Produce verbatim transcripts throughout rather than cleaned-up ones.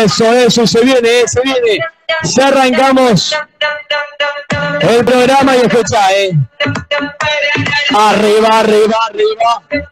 Eso, eso, se viene, se viene. Ya arrancamos el programa y escucha, eh. Arriba, arriba, arriba.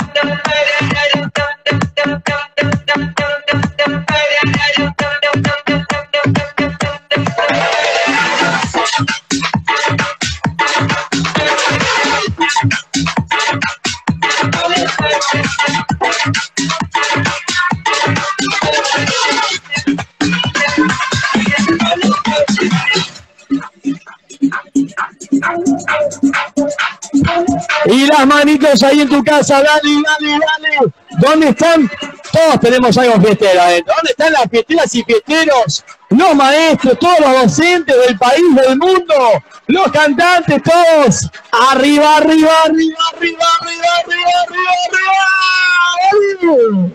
Y las manitos ahí en tu casa, dale, dale, dale. ¿Dónde están? Todos tenemos algo fiestero adentro. ¿Dónde están las fiesteras y fiesteros? Los maestros, todos los docentes del país, del mundo, los cantantes, todos. Arriba, arriba, arriba, arriba, arriba, arriba, arriba, arriba.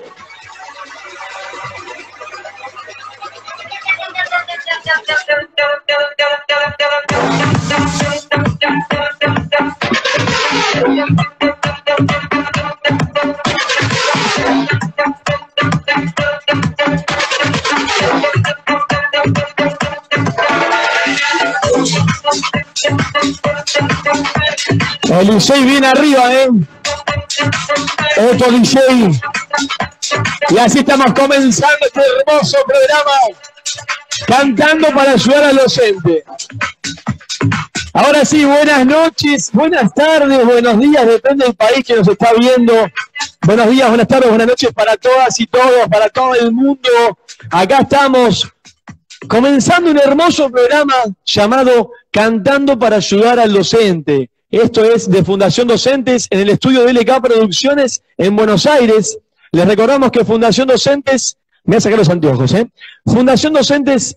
El Licey viene arriba, ¿eh? Otro Licey. Y así estamos comenzando este hermoso programa, cantando para ayudar al docente. Ahora sí, buenas noches, buenas tardes, buenos días, depende del país que nos está viendo. Buenos días, buenas tardes, buenas noches para todas y todos, para todo el mundo. Acá estamos comenzando un hermoso programa llamado Cantando para ayudar al docente. Esto es de Fundación Docentes en el estudio de L K Producciones en Buenos Aires. Les recordamos que Fundación Docentes, me voy a sacar los anteojos, ¿eh? Fundación Docentes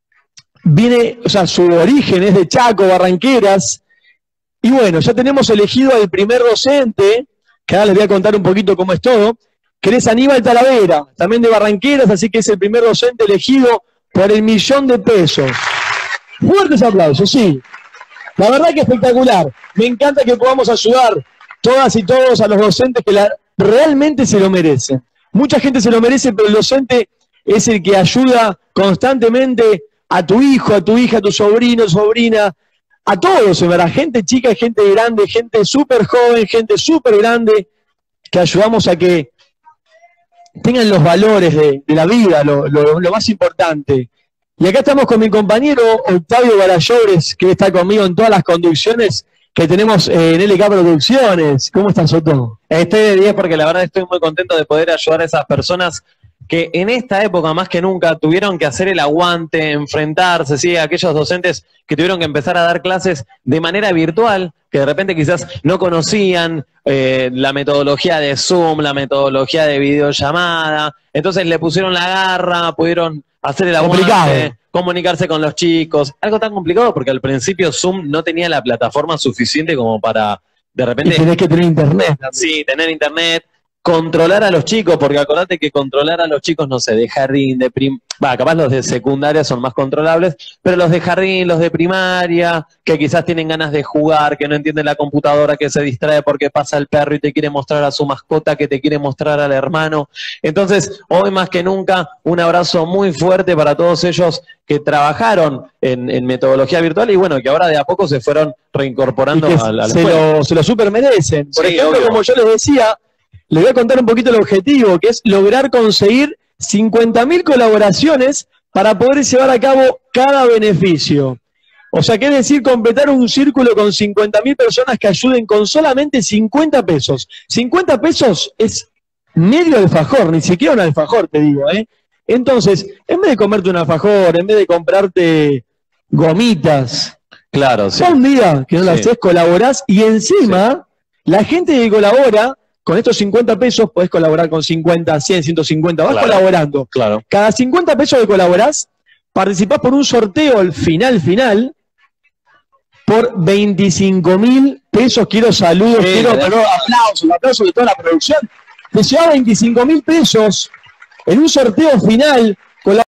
viene, o sea, su origen es de Chaco, Barranqueras. Y bueno, ya tenemos elegido al primer docente, que ahora les voy a contar un poquito cómo es todo, que es Aníbal Talavera, también de Barranqueras, así que es el primer docente elegido por el millón de pesos. Fuertes aplausos, sí. La verdad que espectacular. Me encanta que podamos ayudar todas y todos a los docentes que la, realmente se lo merecen. Mucha gente se lo merece, pero el docente es el que ayuda constantemente a tu hijo, a tu hija, a tu sobrino, sobrina, a todos, en verdad. Gente chica, gente grande, gente súper joven, gente súper grande, que ayudamos a que tengan los valores de, de la vida, lo, lo, lo más importante. Y acá estamos con mi compañero Octavio Barallores, que está conmigo en todas las conducciones que tenemos en L K Producciones. ¿Cómo estás, Otto? Estoy de diez porque la verdad estoy muy contento de poder ayudar a esas personas que en esta época más que nunca tuvieron que hacer el aguante, enfrentarse, ¿sí? Aquellos docentes que tuvieron que empezar a dar clases de manera virtual, que de repente quizás no conocían eh, la metodología de Zoom, la metodología de videollamada, entonces le pusieron la garra, pudieron hacer el aguante, complicado. Comunicarse con los chicos, algo tan complicado porque al principio Zoom no tenía la plataforma suficiente como para de repente... Y tenés que tener internet. Sí, tener internet, controlar a los chicos, porque acordate que controlar a los chicos, no sé, de jardín, de prim... Va, capaz los de secundaria son más controlables, pero los de jardín, los de primaria, que quizás tienen ganas de jugar, que no entienden la computadora, que se distrae porque pasa el perro y te quiere mostrar a su mascota, que te quiere mostrar al hermano. Entonces, hoy más que nunca, un abrazo muy fuerte para todos ellos que trabajaron en, en metodología virtual y bueno, que ahora de a poco se fueron reincorporando a la se lo, se lo super merecen. Por sí, ejemplo, obvio. Como yo les decía, les voy a contar un poquito el objetivo, que es lograr conseguir cincuenta mil colaboraciones para poder llevar a cabo cada beneficio. O sea, que es decir, completar un círculo con cincuenta mil personas que ayuden con solamente cincuenta pesos. cincuenta pesos es medio alfajor, ni siquiera un alfajor, te digo, ¿eh? Entonces, en vez de comerte un alfajor, en vez de comprarte gomitas, claro, sí. Un día que no lo sí. haces, colaborás y encima, sí. la gente que colabora, con estos cincuenta pesos podés colaborar con cincuenta, cien, ciento cincuenta, vas claro, colaborando. Claro. Cada cincuenta pesos que colaborás, participás por un sorteo al final, final, por veinticinco mil pesos. Quiero saludos, sí, quiero pero, aplausos, aplausos de toda la producción. Te llevaba veinticinco mil pesos en un sorteo final.